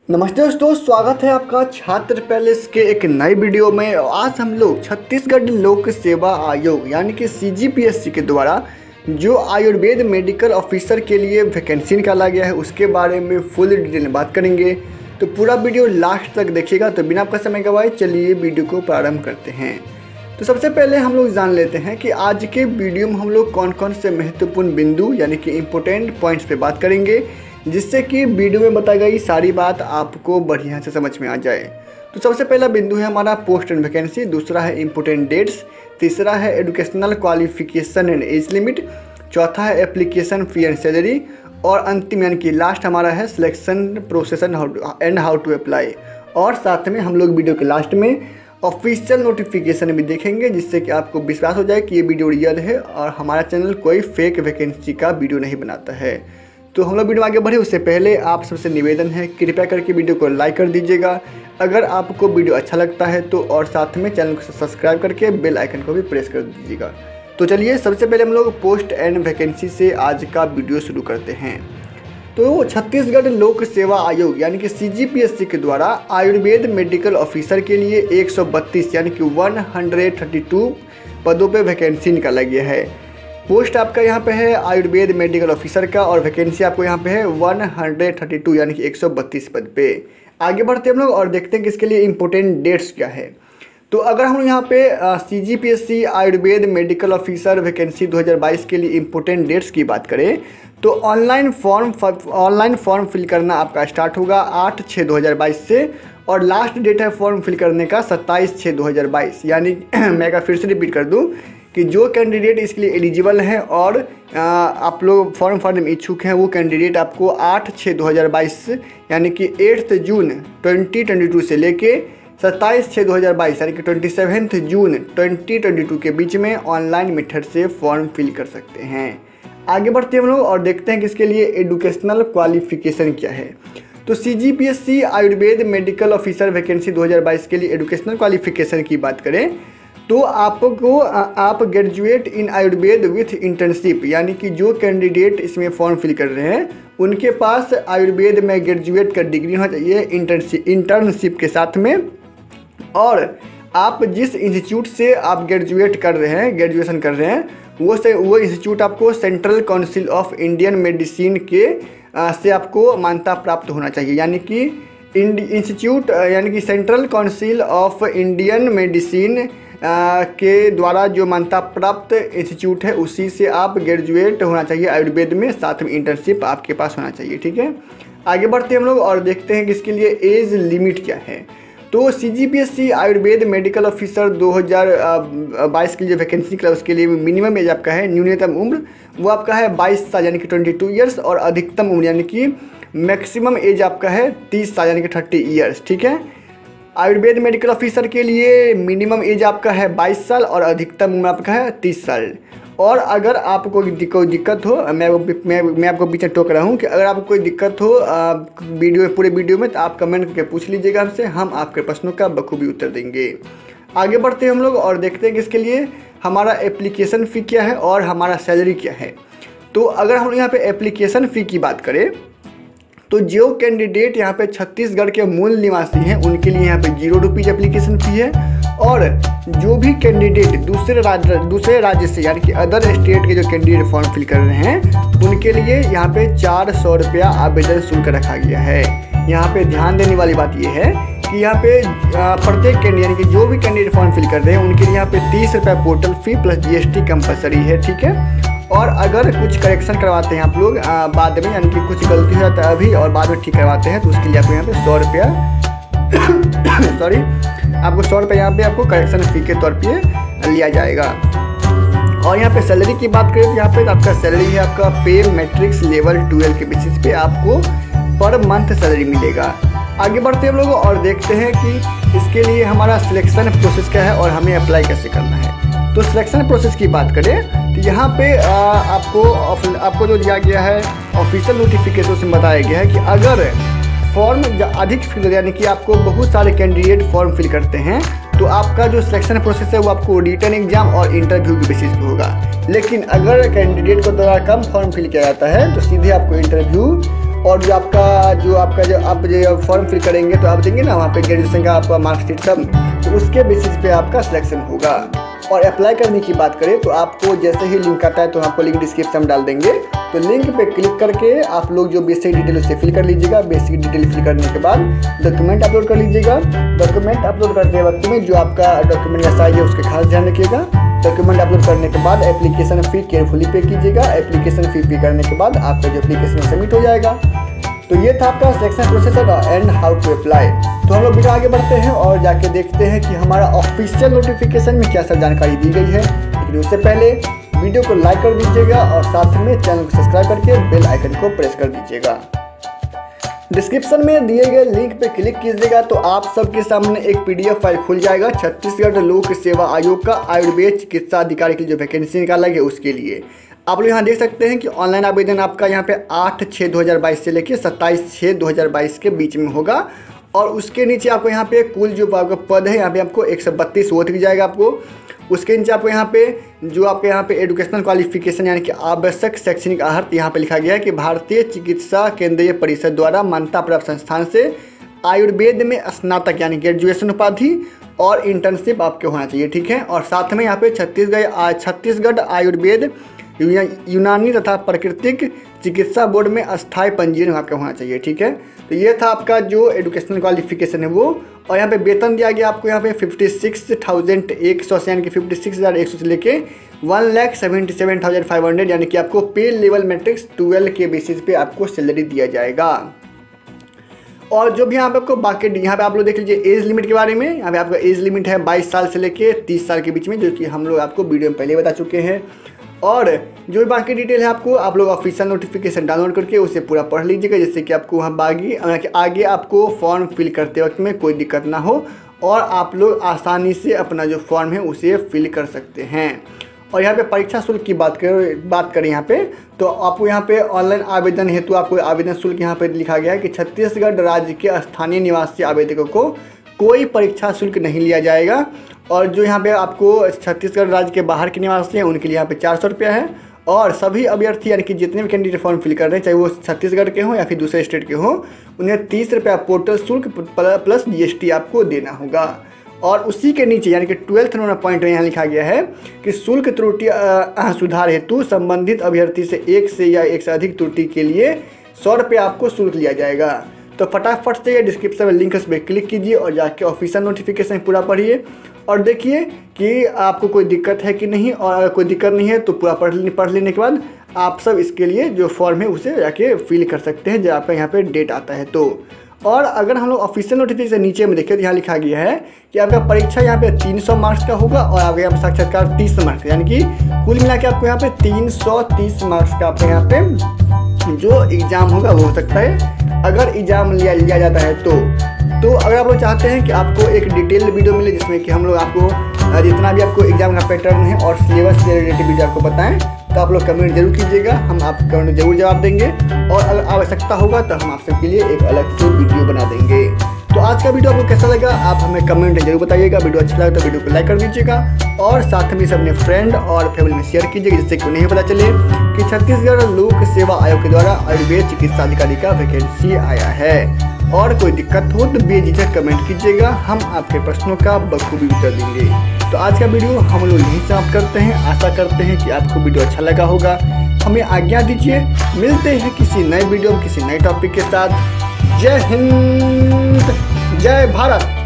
नमस्ते दोस्तों, स्वागत है आपका छात्र पैलेस के एक नई वीडियो में। आज हम लोग छत्तीसगढ़ लोक सेवा आयोग यानी कि CGPSC के द्वारा जो आयुर्वेद मेडिकल ऑफिसर के लिए वैकेंसी निकाला गया है उसके बारे में फुल डिटेल में बात करेंगे। तो पूरा वीडियो लास्ट तक देखिएगा। तो बिना आपका समय गवाए चलिए वीडियो को प्रारंभ करते हैं। तो सबसे पहले हम लोग जान लेते हैं कि आज के वीडियो में हम लोग कौन कौन से महत्वपूर्ण बिंदु यानी कि इम्पोर्टेंट पॉइंट्स पे बात करेंगे, जिससे कि वीडियो में बताई गई सारी बात आपको बढ़िया से समझ में आ जाए। तो सबसे पहला बिंदु है हमारा पोस्ट एंड वैकेंसी, दूसरा है इंपोर्टेंट डेट्स, तीसरा है educational qualification and age limit, चौथा है एप्लीकेशन फी एंड सैलरी, और अंतिम यानी कि लास्ट हमारा है selection process and how to apply. और साथ में हम लोग वीडियो के लास्ट में ऑफिशियल नोटिफिकेशन भी देखेंगे, जिससे कि आपको विश्वास हो जाए कि ये वीडियो रियल है और हमारा चैनल कोई फेक वैकेंसी का वीडियो नहीं बनाता है। तो हम लोग वीडियो आगे बढ़े उससे पहले आप सबसे निवेदन है, कृपया करके वीडियो को लाइक कर दीजिएगा अगर आपको वीडियो अच्छा लगता है तो, और साथ में चैनल को सब्सक्राइब करके बेल आइकन को भी प्रेस कर दीजिएगा। तो चलिए सबसे पहले हम लोग पोस्ट एंड वैकेंसी से आज का वीडियो शुरू करते हैं। तो छत्तीसगढ़ लोक सेवा आयोग यानी कि CGPSC के द्वारा आयुर्वेद मेडिकल ऑफिसर के लिए 132 यानी कि 132 पदों पे वैकेंसी निकाला गया है। पोस्ट आपका यहाँ पे है आयुर्वेद मेडिकल ऑफिसर का, और वैकेंसी आपको यहाँ पे है 132 यानी कि 132 पद पे। आगे बढ़ते हम लोग और देखते हैं कि इसके लिए इम्पोर्टेंट डेट्स क्या है। तो अगर हम यहाँ पे CGPSC Ayurveda medical officer vacancy 2022 के लिए इम्पोर्टेंट डेट्स की बात करें तो ऑनलाइन फॉर्म फिल करना आपका स्टार्ट होगा 8/6/2022 से, और लास्ट डेट है फॉर्म फिल करने का 27/6/2022। यानी मैं एक फिर से रिपीट कर दूँ कि जो कैंडिडेट इसके लिए एलिजिबल हैं और आप लोग फॉर्म भरने में इच्छुक हैं, वो कैंडिडेट आपको 8/6/2022 यानी कि 8 जून 2022 से लेके 27/6/2022 यानी कि 27 जून 2022 के बीच में ऑनलाइन मेथड से फॉर्म फिल कर सकते हैं। आगे बढ़ते हैं हम लोग और देखते हैं कि इसके लिए एजुकेशनल क्वालिफिकेशन क्या है। तो CGPSC Ayurveda medical officer vacancy 2022 के लिए एजुकेशनल क्वालिफिकेशन की बात करें तो आप graduate in Ayurveda with internship, यानी कि जो कैंडिडेट इसमें फॉर्म फिल कर रहे हैं उनके पास आयुर्वेद में ग्रेजुएट का डिग्री होना चाहिए इंटर्नशिप के साथ में। और आप जिस इंस्टीट्यूट से आप ग्रेजुएशन कर रहे हैं वो इंस्टीट्यूट आपको central council of Indian medicine के से आपको मान्यता प्राप्त होना चाहिए। यानी कि इंस्टीट्यूट यानी कि central council of Indian medicine के द्वारा जो मान्यता प्राप्त इंस्टीट्यूट है उसी से आप ग्रेजुएट होना चाहिए आयुर्वेद में, साथ में इंटर्नशिप आपके पास होना चाहिए। ठीक है, आगे बढ़ते हैं हम लोग और देखते हैं कि इसके लिए एज लिमिट क्या है। तो CGPSC आयुर्वेद मेडिकल ऑफिसर 2022 की जो वैकेंसी निकला उसके लिए मिनिमम एज आपका है, न्यूनतम उम्र वो आपका है 22 साल यानी कि 22 ईयर्स, और अधिकतम उम्र यानी कि मैक्सिमम एज आपका है 30 साल यानी कि 30 ईयर्स। ठीक है, आयुर्वेद मेडिकल ऑफिसर के लिए मिनिमम एज आपका है 22 साल और अधिकतम उम्र आपका है 30 साल। और अगर आपको कोई दिक्कत हो, मैं आपको बीच में टोक रहा हूँ कि अगर आपको कोई दिक्कत हो पूरे वीडियो में तो आप कमेंट करके पूछ लीजिएगा हमसे, हम आपके प्रश्नों का बखूबी उत्तर देंगे। आगे बढ़ते हैं हम लोग और देखते हैं कि इसके लिए हमारा एप्लीकेशन फ़ी क्या है और हमारा सैलरी क्या है। तो अगर हम यहाँ पे एप्लीकेशन फ़ी की बात करें तो जो कैंडिडेट यहाँ पे छत्तीसगढ़ के मूल निवासी हैं उनके लिए यहाँ पे 0 रुपीज़ एप्लीकेशन फ़ी है, और जो भी कैंडिडेट दूसरे राज्य से यानी कि अदर स्टेट के जो कैंडिडेट फॉर्म फिल कर रहे हैं उनके लिए यहाँ पे 400 रुपया आवेदन शुल्क रखा गया है। यहाँ पे ध्यान देने वाली बात ये है कि यहाँ पे प्रत्येक कैंडिडेट यानी कि जो भी कैंडिडेट फॉर्म फिल कर रहे हैं उनके लिए यहाँ पे 30 रुपये portal fee plus GST compulsory है। ठीक है, और अगर कुछ करेक्शन करवाते हैं आप लोग बाद में, यानी कि कुछ गलती हो जाता है अभी और बाद में ठीक करवाते हैं तो उसके लिए आपको यहाँ पे 100 रुपया आपको 100 रुपये यहाँ पे आपको करेक्शन फ़ी के तौर पे लिया जाएगा। और यहाँ पे सैलरी की बात करें तो यहाँ पे आपका सैलरी है आपका पे मैट्रिक्स लेवल 12 के बेसिस पे आपको पर मंथ सैलरी मिलेगा। आगे बढ़ते हम लोग और देखते हैं कि इसके लिए हमारा सिलेक्शन प्रोसेस क्या है और हमें अप्लाई कैसे करना है। तो सिलेक्शन प्रोसेस की बात करें तो यहाँ पे आपको जो दिया गया है ऑफिशियल नोटिफिकेशन में बताया गया है कि अगर फॉर्म अधिक फिल यानी कि आपको बहुत सारे कैंडिडेट फॉर्म फिल करते हैं तो आपका जो सिलेक्शन प्रोसेस है वो आपको रिटन एग्जाम और इंटरव्यू के बेसिस पे होगा। लेकिन अगर कैंडिडेट को द्वारा कम फॉर्म फिल किया जाता है तो सीधे आपको इंटरव्यू और जो आपका आप जो फॉर्म फिल करेंगे तो आप देंगे ना वहाँ पे ग्रेजुएशन का आपका मार्कशीट सब, तो उसके बेसिस पे आपका सिलेक्शन होगा। और अप्लाई करने की बात करें तो आपको जैसे ही लिंक आता है तो आपको लिंक डिस्क्रिप्शन में डाल देंगे, तो लिंक पे क्लिक करके आप लोग जो बेसिक डिटेल उससे फिल कर लीजिएगा। बेसिक डिटेल फिल करने के बाद डॉक्यूमेंट अपलोड कर लीजिएगा। डॉक्यूमेंट अपलोड करते वक्त में जो आपका डॉक्यूमेंट का साइज है उसके खास ध्यान रखिएगा। डॉक्यूमेंट अपलोड करने के बाद एप्लीकेशन फ़ी केयरफुली पे कीजिएगा। एप्लीकेशन फ़ी पे करने के बाद आपका जो एप्लीकेशन सबमिट हो जाएगा। तो ये था आपका selection processor and how to apply. तो हम लोग वीडियो आगे बढ़ते हैं और जाके देखते हैं कि हमारा ऑफिशियल नोटिफिकेशन में क्या सब जानकारी दी गई है। लेकिन उससे पहले वीडियो को लाइक कर दीजिएगा और साथ में चैनल को सब्सक्राइब करके बेल आइकन को प्रेस कर दीजिएगा। डिस्क्रिप्शन में दिए गए लिंक पे क्लिक कीजिएगा तो आप सबके सामने एक PDF फाइल खुल जाएगा। छत्तीसगढ़ लोक सेवा आयोग का आयुर्वेद चिकित्सा अधिकारी की जो वैकेंसी निकाला गया उसके लिए आप लोग यहाँ देख सकते हैं कि ऑनलाइन आवेदन आपका यहाँ पे 8/6/2022 से लेकर 27/6/2022 के बीच में होगा। और उसके नीचे आपको यहाँ पे कुल जो आपका पद है यहाँ पे आपको 132 वो दिख जाएगा आपको। उसके नीचे आपको यहाँ पे जो आपके यहाँ पे एजुकेशनल क्वालिफिकेशन यानी कि आवश्यक शैक्षणिक अर्हता यहाँ पे लिखा गया है कि भारतीय चिकित्सा केंद्रीय परिषद द्वारा मान्यता प्राप्त संस्थान से आयुर्वेद में स्नातक यानी ग्रेजुएशन उपाधि और इंटर्नशिप आपके होना चाहिए, ठीक है। और साथ में यहाँ पे छत्तीसगढ़ आयुर्वेद यूनानी तथा प्राकृतिक चिकित्सा बोर्ड में अस्थायी पंजीयन आपका होना चाहिए, ठीक है। तो ये था आपका जो एजुकेशनल क्वालिफिकेशन है वो। और यहाँ पे वेतन दिया गया आपको यहाँ पे 56,100 यानी कि 56,100 से लेके 1,77,500 यानी कि आपको पे लेवल मैट्रिक्स 12 के बेसिस पे आपको सैलरी दिया जाएगा। और जो भी यहाँ पे आपको बाकी यहाँ पे आप लोग देख लीजिए एज लिमिट के बारे में। यहाँ पे आपका एज लिमिट है 22 साल से लेके 30 साल के बीच में, जो कि हम लोग आपको वीडियो में पहले बता चुके हैं। और जो भी बाकी डिटेल है आपको आप लोग ऑफिशियल नोटिफिकेशन डाउनलोड करके उसे पूरा पढ़ लीजिएगा, जिससे कि आपको वहाँ आगे आपको फॉर्म फिल करते वक्त में कोई दिक्कत ना हो और आप लोग आसानी से अपना जो फॉर्म है उसे फिल कर सकते हैं। और यहाँ पे परीक्षा शुल्क की बात करें यहाँ पे तो आपको यहाँ पे ऑनलाइन आवेदन हेतु आपको आवेदन शुल्क यहाँ पे लिखा गया है कि छत्तीसगढ़ राज्य के स्थानीय निवासी आवेदकों को कोई परीक्षा शुल्क नहीं लिया जाएगा। और जो यहाँ पे आपको छत्तीसगढ़ राज्य के बाहर के निवासी हैं उनके लिए यहाँ पे 400 रुपया है। और सभी अभ्यर्थी यानी कि जितने भी कैंडिडेट फॉर्म फिल कर रहे हैं चाहे वो छत्तीसगढ़ के हों या फिर दूसरे स्टेट के हों, उन्हें 30 रुपया पोर्टल शुल्क प्लस GST आपको देना होगा। और उसी के नीचे यानी कि 12th नंबर पॉइंट में यहाँ लिखा गया है कि शुल्क त्रुटि सुधार हेतु संबंधित अभ्यर्थी से एक से या एक से अधिक त्रुटि के लिए 100 रुपया आपको शुल्क लिया जाएगा। तो फटाफट से डिस्क्रिप्शन में लिंक पर क्लिक कीजिए और जाके ऑफिशियल नोटिफिकेशन पूरा पढ़िए और देखिए कि आपको कोई दिक्कत है कि नहीं। और अगर कोई दिक्कत नहीं है तो पूरा पढ़ लेने के बाद आप सब इसके लिए जो फॉर्म है उसे जाके फिल कर सकते हैं जब आपका यहाँ पे डेट आता है तो। और अगर हम लोग ऑफिशियल नोटिफिकेशन नीचे में देखें तो यहाँ लिखा गया है कि आपका परीक्षा यहाँ पे 300 मार्क्स का होगा और आपका यहाँ पे साक्षात्कार 30 मार्क्स यानी कि कुल मिला के आपको यहाँ पे 330 मार्क्स का आपका यहाँ पे जो एग्ज़ाम होगा वो हो सकता है अगर एग्ज़ाम लिया जाता है तो अगर आप लोग चाहते हैं कि आपको एक डिटेल्ड वीडियो मिले जिसमें कि हम लोग आपको जितना भी आपको एग्जाम का पैटर्न है और सिलेबस से रिलेटेड वीडियो आपको बताएं तो आप लोग कमेंट जरूर कीजिएगा, हम आपको कमेंट जरूर जवाब देंगे। और अगर आवश्यकता होगा तो हम आप सबके लिए एक अलग से वीडियो बना देंगे। तो आज का वीडियो आपको कैसा लगा आप हमें कमेंट में जरूर बताइएगा। वीडियो अच्छा लगा तो वीडियो को लाइक कर दीजिएगा और साथ में अपने फ्रेंड और फैमिली में शेयर कीजिएगा, जिससे कि उन्हें पता चले कि छत्तीसगढ़ लोक सेवा आयोग के द्वारा आयुर्वेद चिकित्सा अधिकारी का वैकेंसी आया है। और कोई दिक्कत हो तो बेझिझक कमेंट कीजिएगा, हम आपके प्रश्नों का बखूबी उत्तर देंगे। तो आज का वीडियो हम लोग यहीं समाप्त करते हैं। आशा करते हैं कि आपको वीडियो अच्छा लगा होगा। हमें आज्ञा दीजिए, मिलते हैं किसी नए वीडियो में किसी नए टॉपिक के साथ। जय हिंद, जय भारत।